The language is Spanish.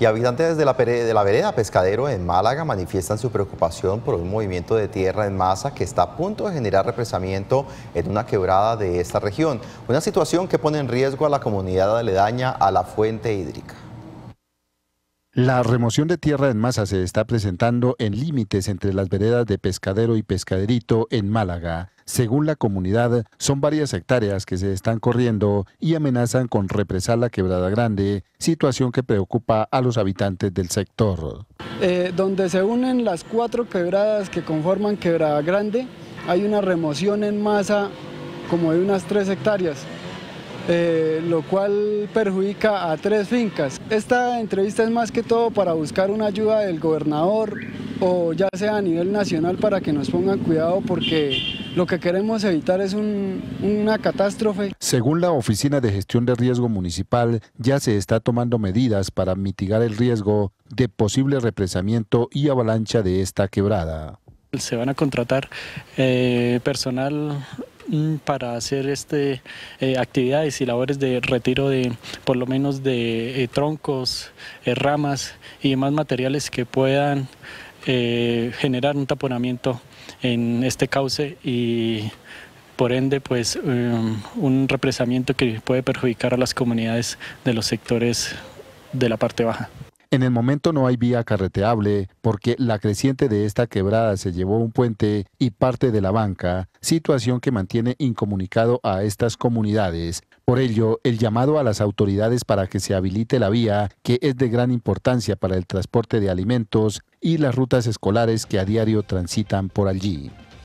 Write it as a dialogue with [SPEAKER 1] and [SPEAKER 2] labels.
[SPEAKER 1] Y habitantes de la vereda Pescadero en Málaga manifiestan su preocupación por un movimiento de tierra en masa que está a punto de generar represamiento en una quebrada de esta región. Una situación que pone en riesgo a la comunidad aledaña a la fuente hídrica.
[SPEAKER 2] La remoción de tierra en masa se está presentando en límites entre las veredas de Pescadero y Pescaderito en Málaga. Según la comunidad, son varias hectáreas que se están corriendo y amenazan con represar la Quebrada Grande, situación que preocupa a los habitantes del sector.
[SPEAKER 3] Donde se unen las 4 quebradas que conforman Quebrada Grande, hay una remoción en masa como de unas 3 hectáreas. Lo cual perjudica a 3 fincas. Esta entrevista es más que todo para buscar una ayuda del gobernador o ya sea a nivel nacional para que nos pongan cuidado porque lo que queremos evitar es una catástrofe.
[SPEAKER 2] Según la Oficina de Gestión de Riesgo Municipal, ya se está tomando medidas para mitigar el riesgo de posible represamiento y avalancha de esta quebrada.
[SPEAKER 4] Se van a contratar personal para hacer actividades y labores de retiro de por lo menos de troncos, ramas y demás materiales que puedan generar un taponamiento en este cauce y por ende pues un represamiento que puede perjudicar a las comunidades de los sectores de la parte baja.
[SPEAKER 2] En el momento no hay vía carreteable porque la creciente de esta quebrada se llevó un puente y parte de la banca, situación que mantiene incomunicado a estas comunidades. Por ello, el llamado a las autoridades para que se habilite la vía, que es de gran importancia para el transporte de alimentos y las rutas escolares que a diario transitan por allí.